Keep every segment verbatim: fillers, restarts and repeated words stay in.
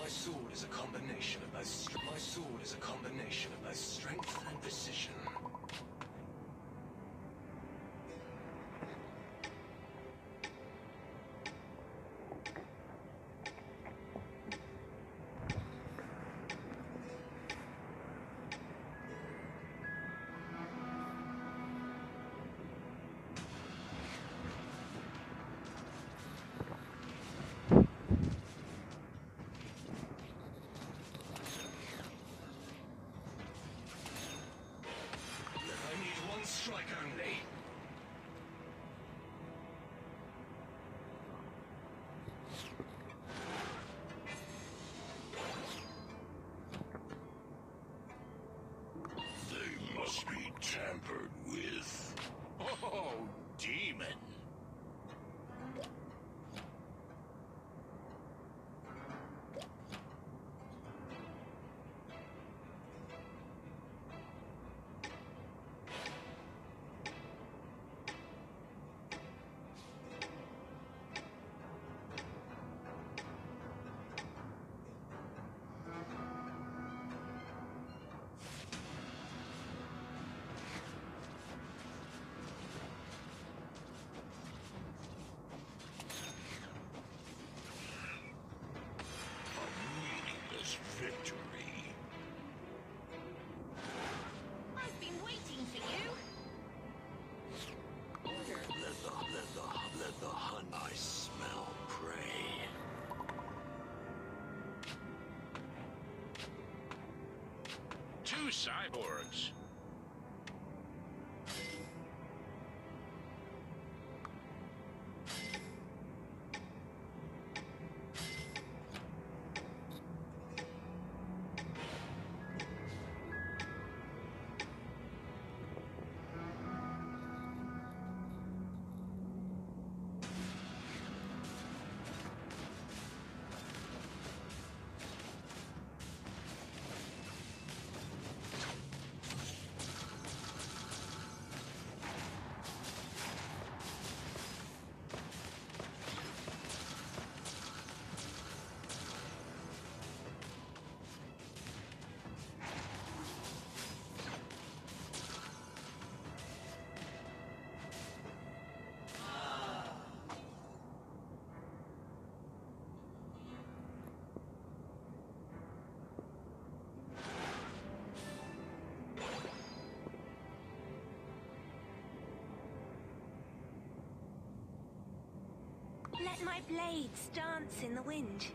My sword is a combination of both str- My sword is a combination of both strength and precision. Strike only. They must be tampered with. Oh, demon. Victory. I've been waiting for you. Let the, let the, let the hunt. I smell prey. Two cyborgs. Let my blades dance in the wind.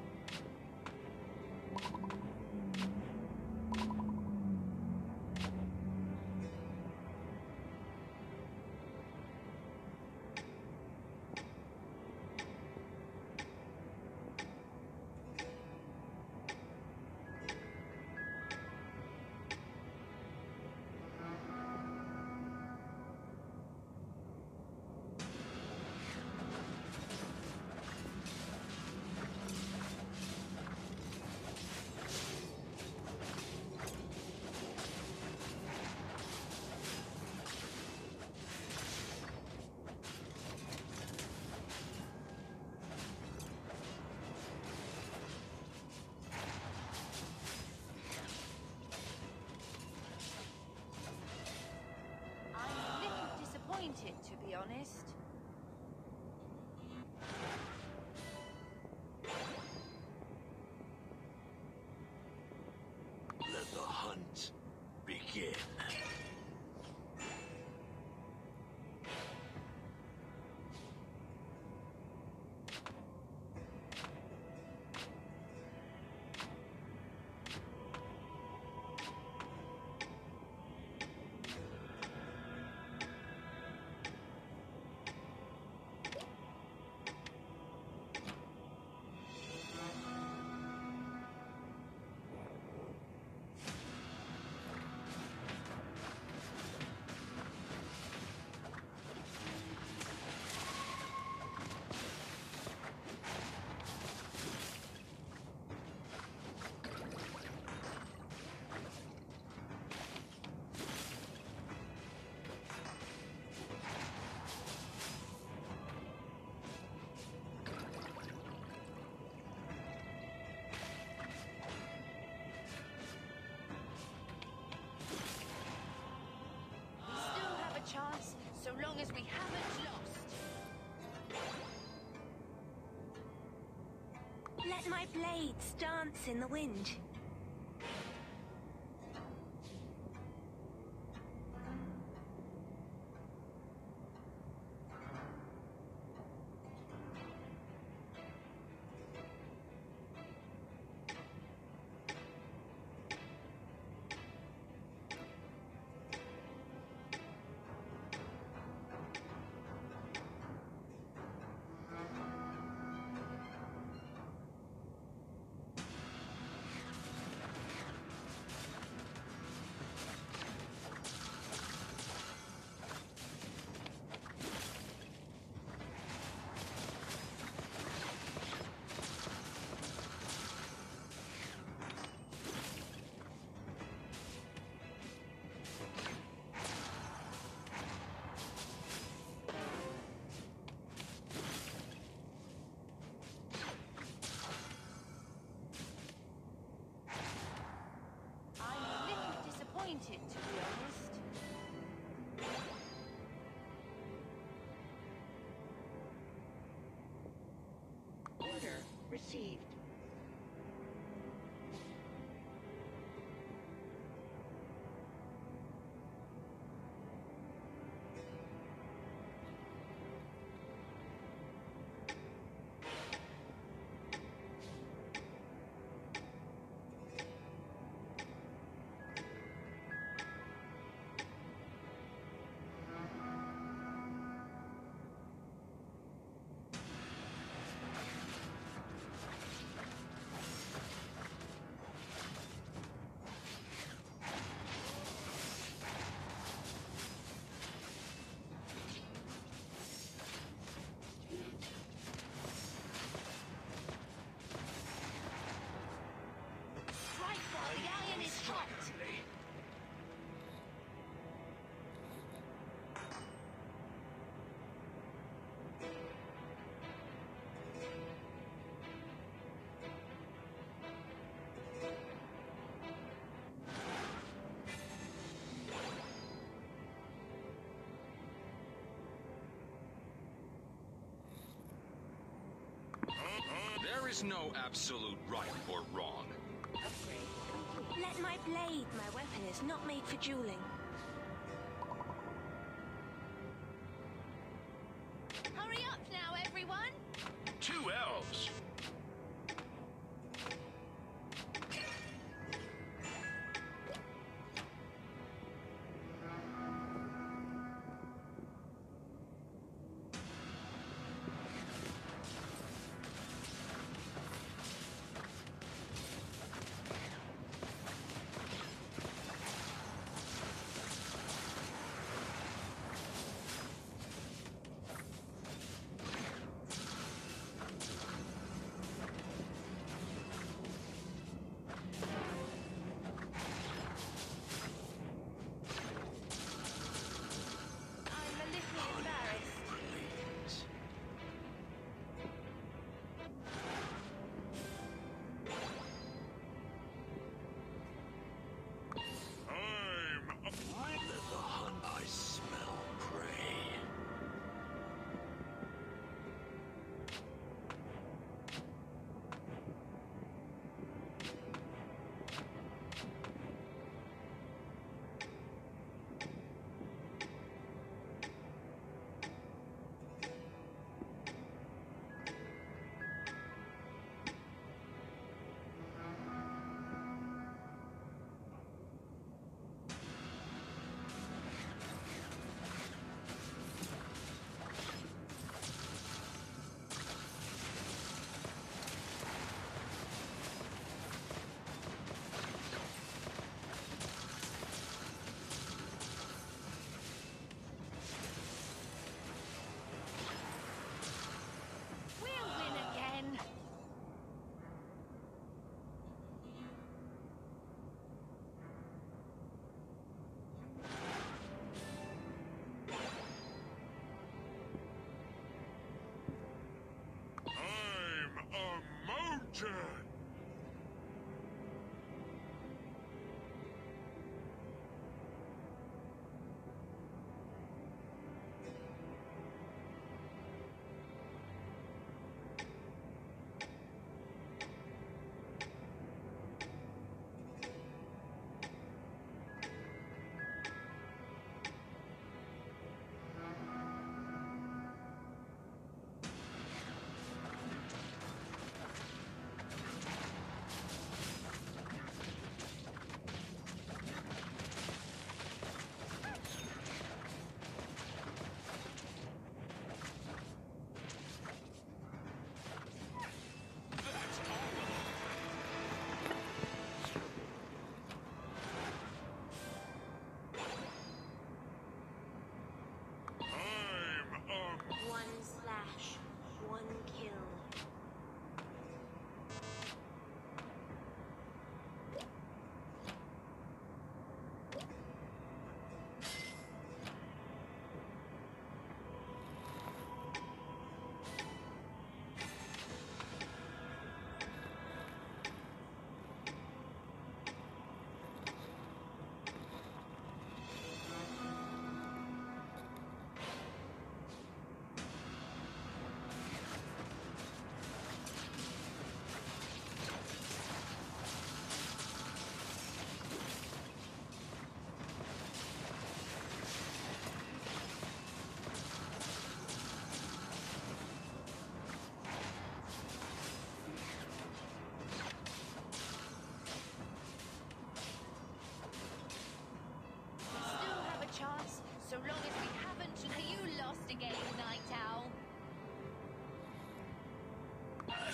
To be honest. Let the hunt begin. long as we haven't lost. Let my blades dance in the wind. To be honest. Order received. There is no absolute right or wrong. Let my blade, my weapon is not made for dueling. Hurry up now, everyone! Two elves.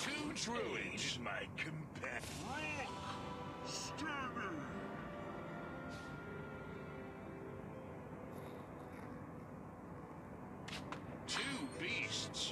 two druids. My companion. Sturdy. Two beasts.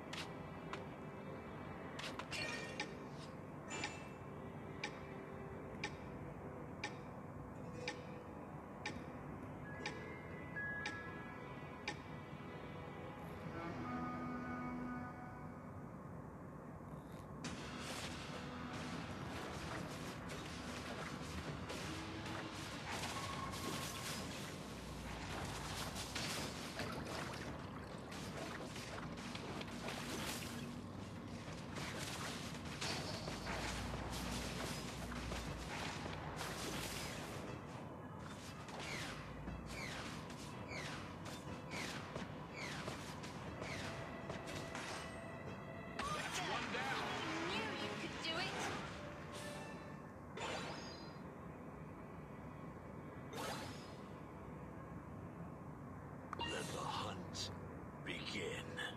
Let the hunt begin.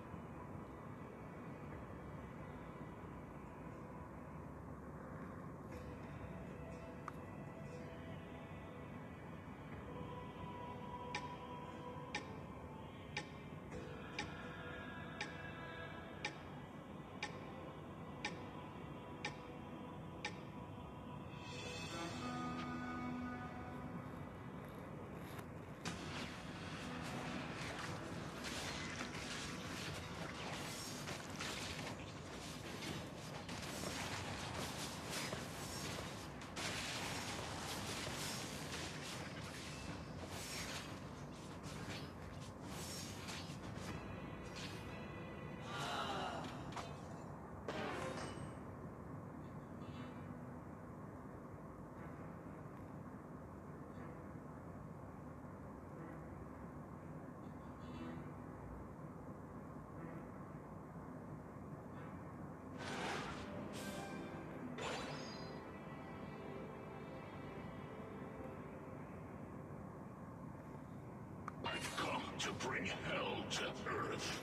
I've come to bring hell to Earth.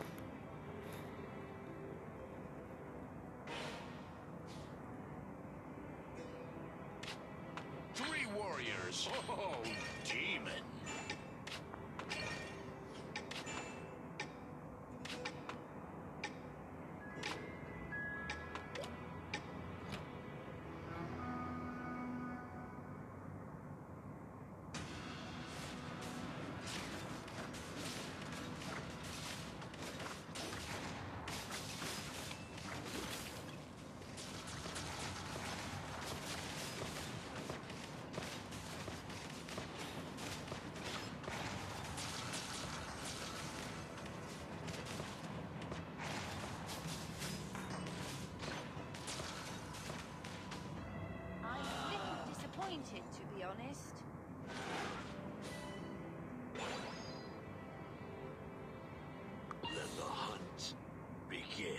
Three warriors. Oh, demon. To be honest. Let the hunt begin.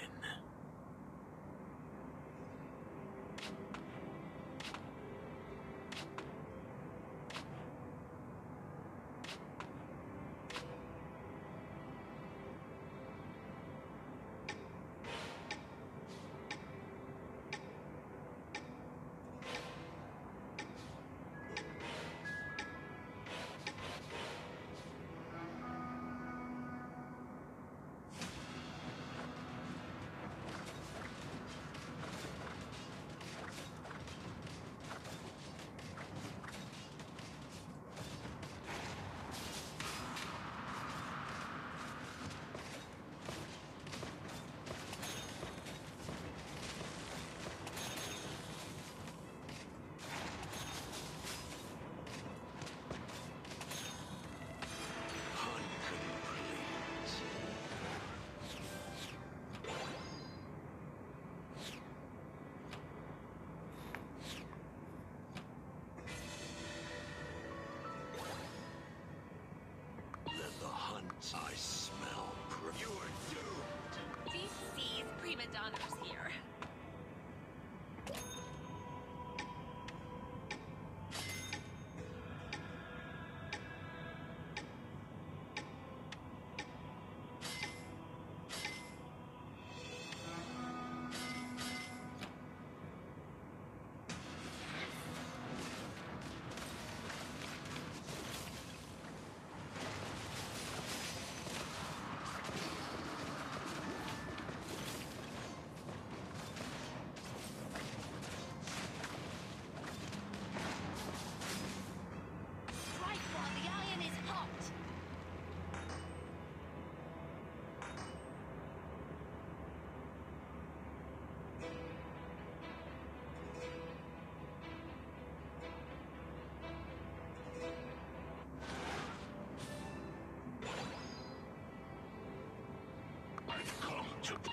I smell pr- You're doomed. D C's prima donnas here.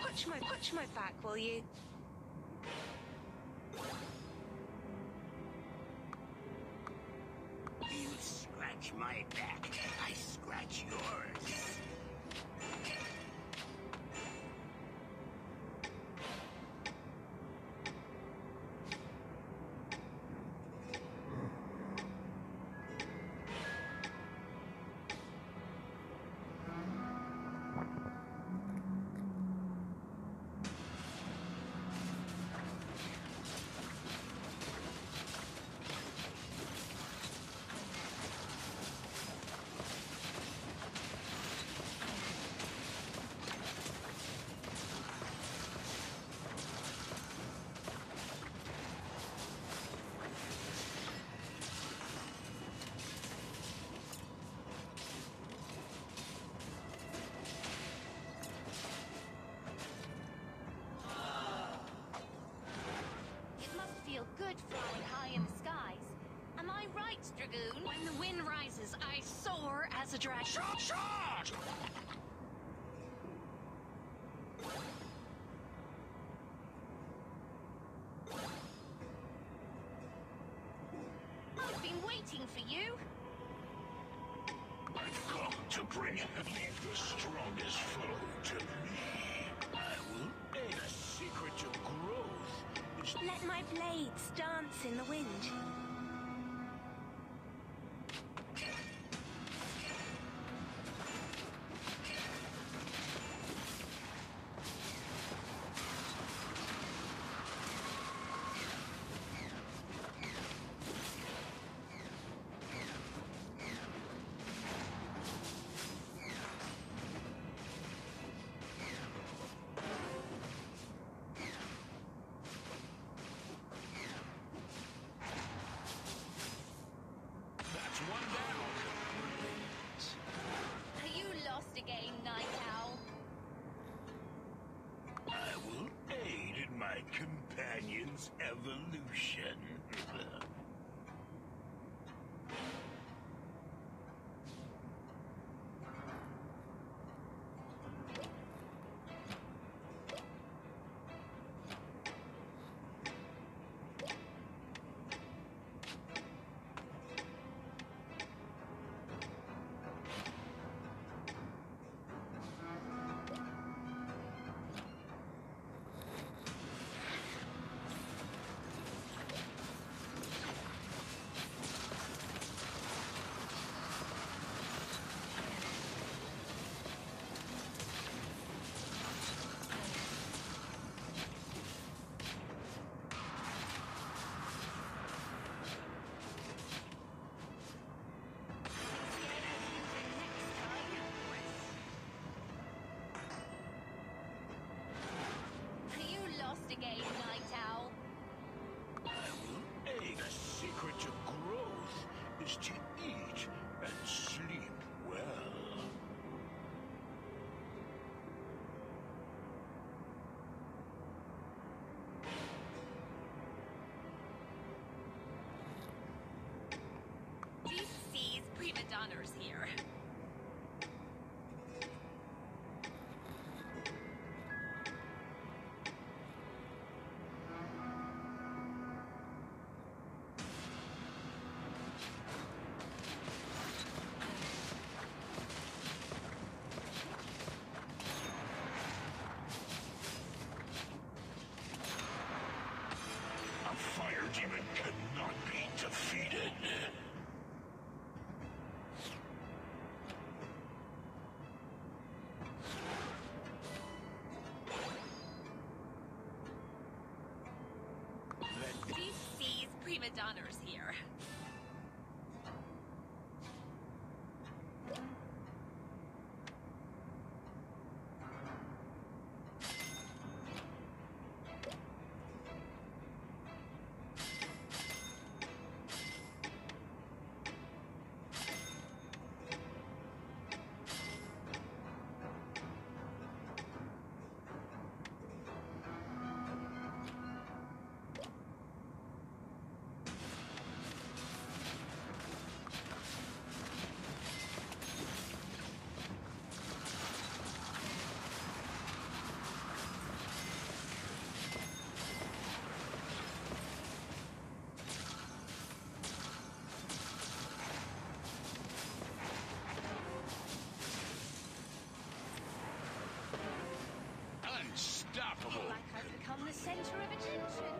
watch my watch my back, will you? You scratch my back, I scratch yours. Good flying high in the skies. Am I right, Dragoon? When the wind rises, I soar as a dragon. Shot! Shot! I've been waiting for you. I've come to bring leave the strongest foe to me. I will aid a secret to growth is Let my blades dance in the wind. companion's evolution. Again, Night Owl. I will aid. The secret to growth is to eat and sleep well. Deep Seas prima donnas here. Fire demon cannot be defeated. Deep Seas prima donnas here. the center of attention.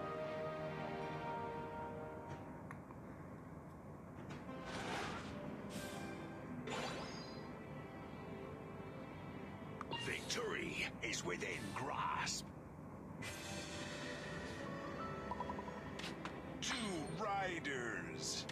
Victory is within grasp. Two riders.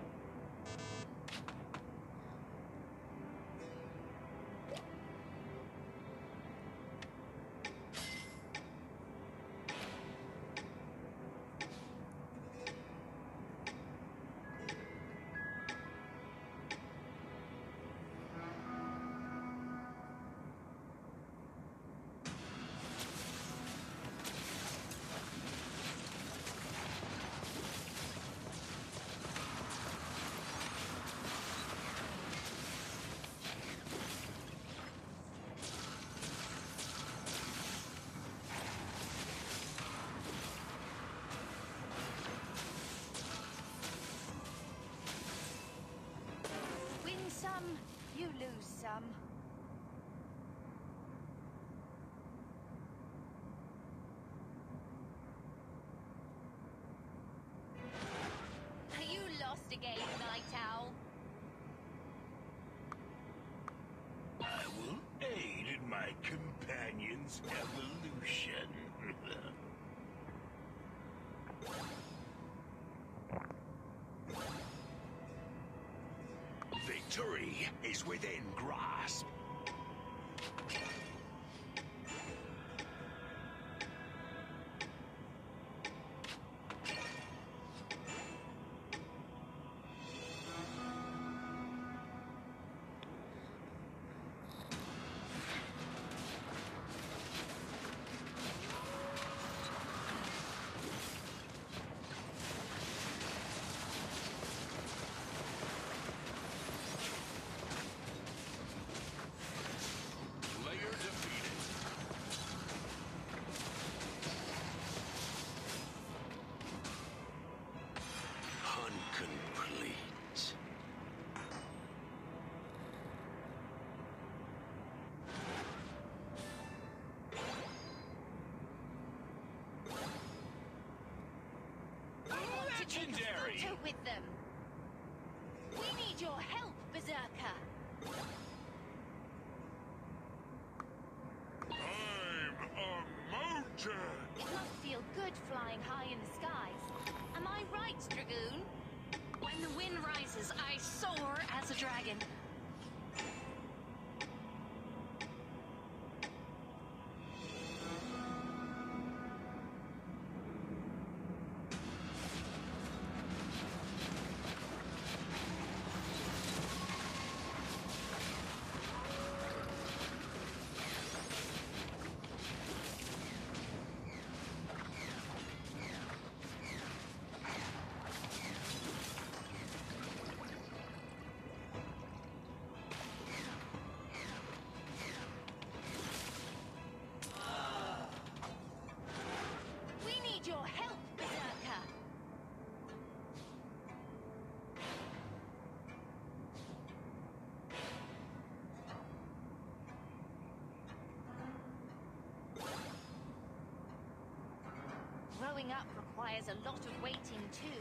Some, you lose some. Are you lost again, Night Owl? I will aid in my companion's evolution. Victory is within grasp. Legendary! Take a photo with them. We need your help, Berserker. I'm a mountain! It must feel good flying high in the skies. Am I right, Dragoon? When the wind rises, I soar as a dragon. Your help, Berserker! Growing up requires a lot of waiting too.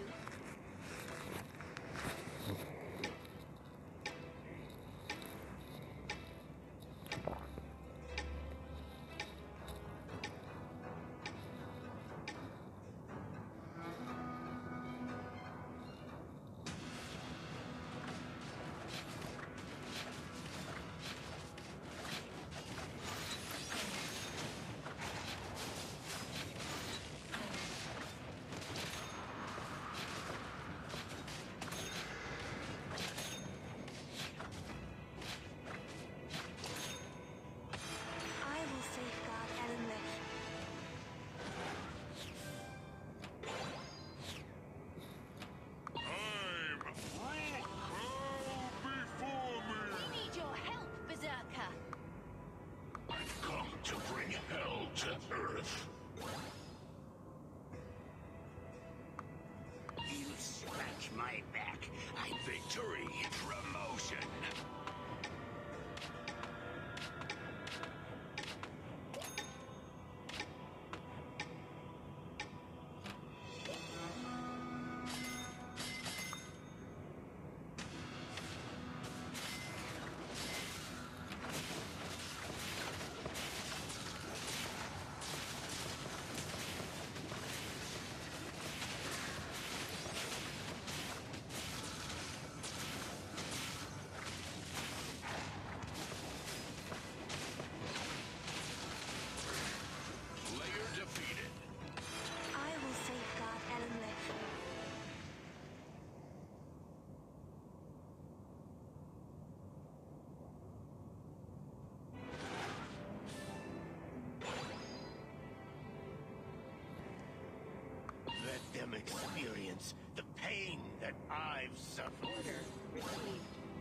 them experience the pain that I've suffered. Order received.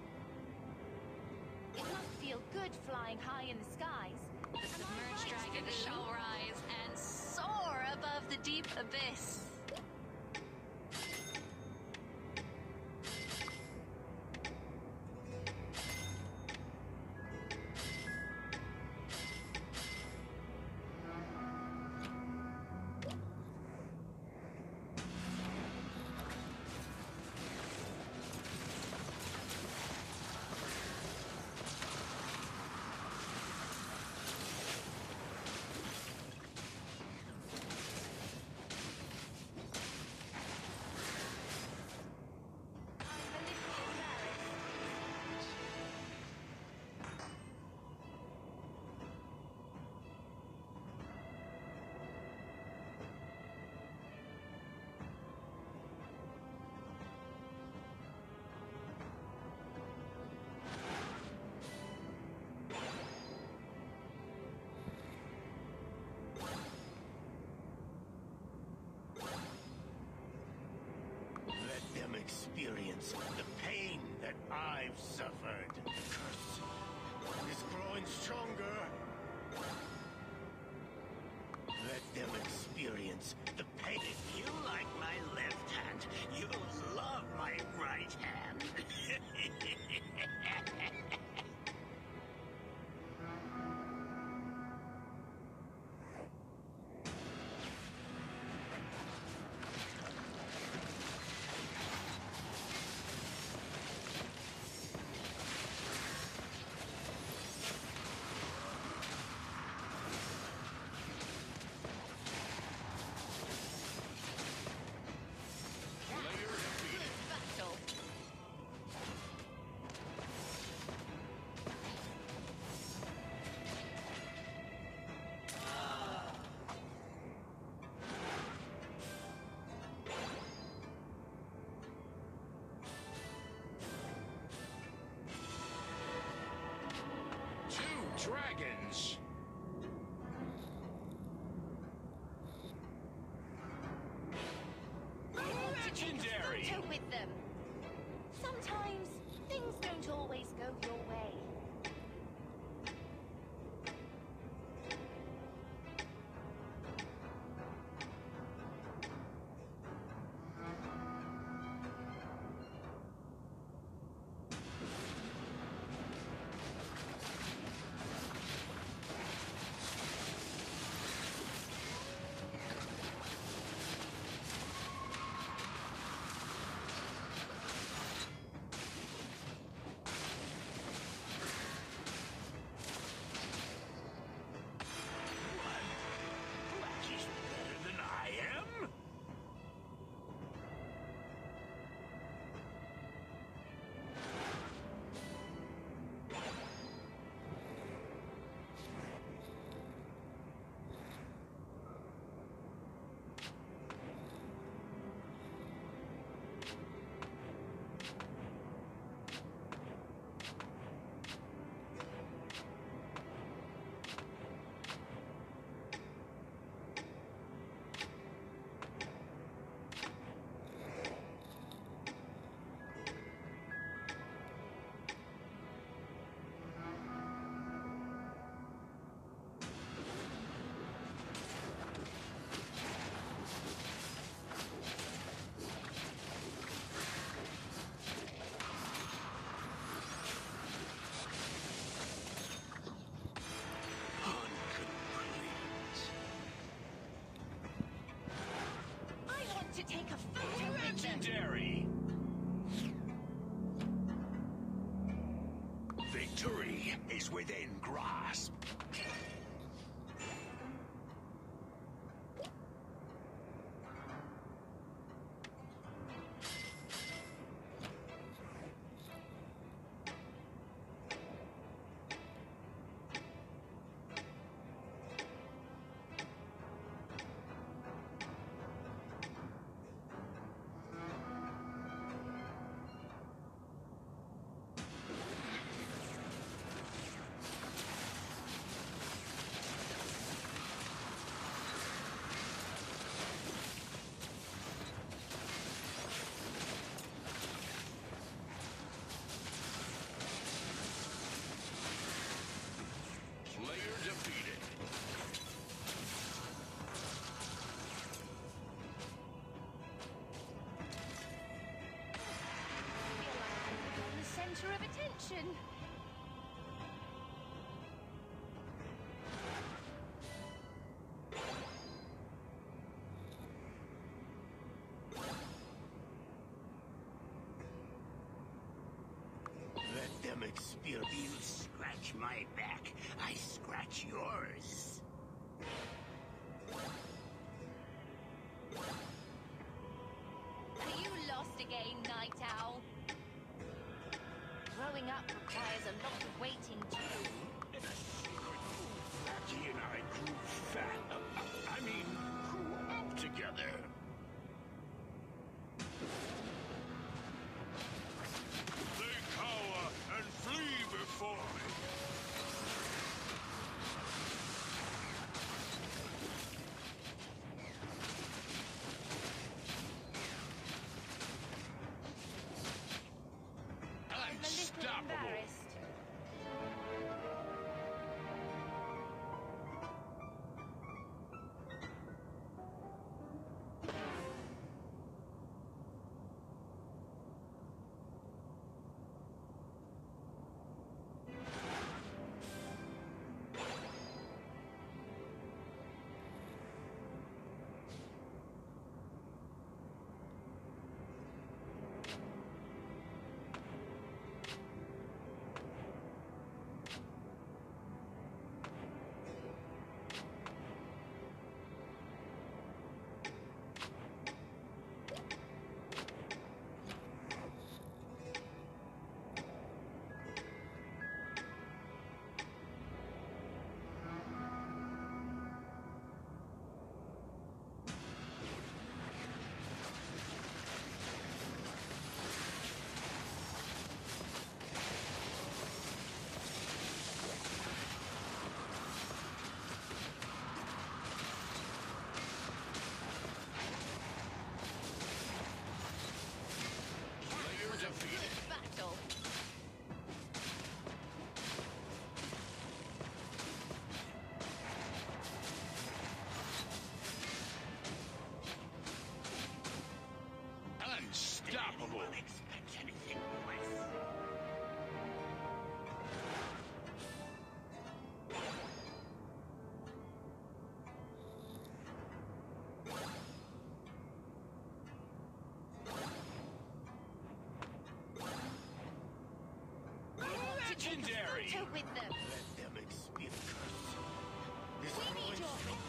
It must feel good flying high in the skies. The submerged dragon shall rise and soar above the deep abyss. Experience the pain that I've suffered. The curse is growing stronger. Let them experience the pain. If you like my left hand, you'll love my right hand. Dragons! I want to take a Legendary! photo with them. Sometimes things don't always go your way. Blackie's better than I am? I want to take a photo with them. Legendary! Victory is within grasp. center of attention. Let them experience. You scratch my back, I scratch yours. Are you lost again, Night Owl? Growing up requires a lot of waiting too. In a secret pool, Blackie and I grew fat. Uh, I mean, grew up together. They cower and flee before me. I'm a little Unstoppable. embarrassed. Player defeated. Good battle. Unstoppable. Anyone expect anything less? Take a Legendary. photo with them. Let them experience. This We need growing your strong